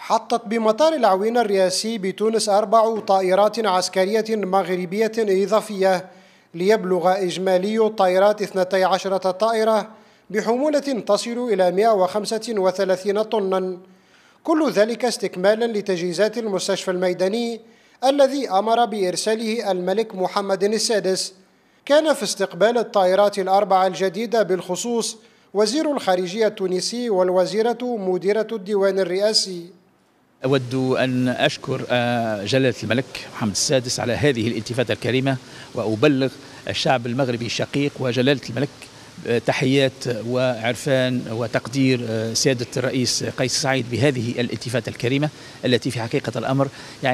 حطت بمطار العوين الرئاسي بتونس 4 طائرات عسكرية مغربية إضافية ليبلغ إجمالي الطائرات 12 طائرة بحمولة تصل إلى 135 طنا، كل ذلك استكمالا لتجهيزات المستشفى الميداني الذي أمر بإرساله الملك محمد السادس. كان في استقبال الطائرات الأربعة الجديدة بالخصوص وزير الخارجية التونسي والوزيرة مديرة الديوان الرئاسي. أود أن أشكر جلالة الملك محمد السادس على هذه الالتفاتة الكريمة، وأبلغ الشعب المغربي الشقيق وجلالة الملك تحيات وعرفان وتقدير سيادة الرئيس قيس سعيد بهذه الالتفاتة الكريمة التي في حقيقة الأمر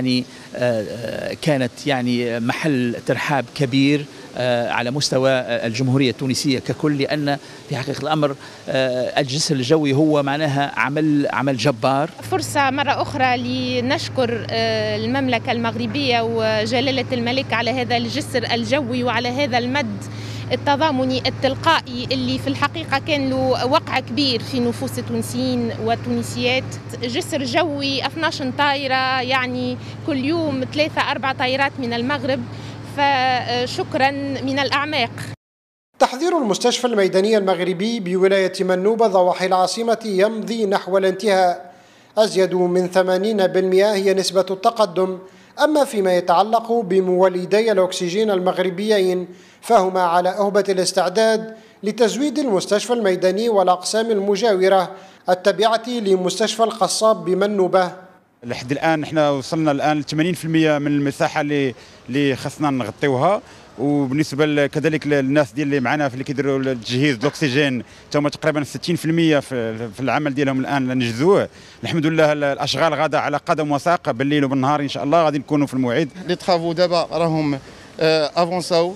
كانت محل ترحاب كبير على مستوى الجمهورية التونسية ككل، لأن في حقيقة الأمر الجسر الجوي هو معناها عمل جبار. فرصة مرة أخرى لنشكر المملكة المغربية وجلالة الملك على هذا الجسر الجوي وعلى هذا المد التضامني التلقائي اللي في الحقيقة كان له وقع كبير في نفوس التونسيين والتونسيات. جسر جوي 12 طائرة، يعني كل يوم 3-4 طائرات من المغرب، فشكرا من الأعماق. تحضير المستشفى الميداني المغربي بولاية منوبة ضواحي العاصمة يمضي نحو الانتهاء، أزيد من 80% هي نسبة التقدم. أما فيما يتعلق بمولدي الأكسجين المغربيين فهما على أهبة الاستعداد لتزويد المستشفى الميداني والأقسام المجاورة التابعة لمستشفى القصاب بمنوبة. لحد الآن احنا وصلنا الآن ل 80% من المساحة اللي خصنا نغطيوها، وبالنسبه كذلك للناس ديال اللي معنا في اللي كيديروا تجهيز الاكسجين تما تقريبا 60% في العمل ديالهم الان ننجزوه. الحمد لله الاشغال غاده على قدم وساق بالليل وبالنهار ان شاء الله غادي نكونوا في الموعد. لي طرافو دابا راهم افونساو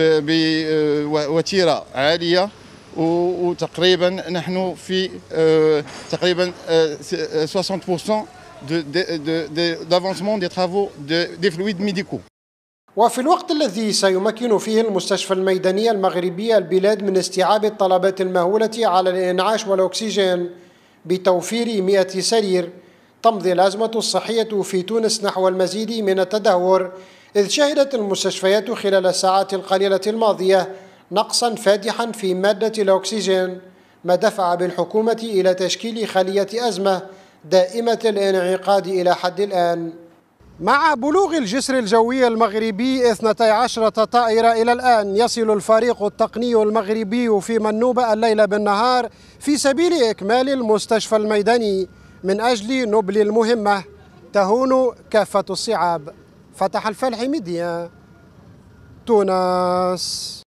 بوتيره عاليه، وتقريبا نحن في تقريبا 60% d'avancement des travaux des fluides médicaux. وفي الوقت الذي سيمكن فيه المستشفى الميداني المغربي البلاد من استيعاب الطلبات المهولة على الإنعاش والأكسجين بتوفير 100 سرير، تمضي الأزمة الصحية في تونس نحو المزيد من التدهور، إذ شهدت المستشفيات خلال الساعات القليلة الماضية نقصا فادحا في مادة الأكسجين، ما دفع بالحكومة إلى تشكيل خلية أزمة دائمة الانعقاد إلى حد الآن. مع بلوغ الجسر الجوي المغربي 12 طائرة إلى الآن، يصل الفريق التقني المغربي في منوبة الليل بالنهار في سبيل إكمال المستشفى الميداني من أجل نبل المهمة تهون كافة الصعاب. فتح الفالحي ميديا، تونس.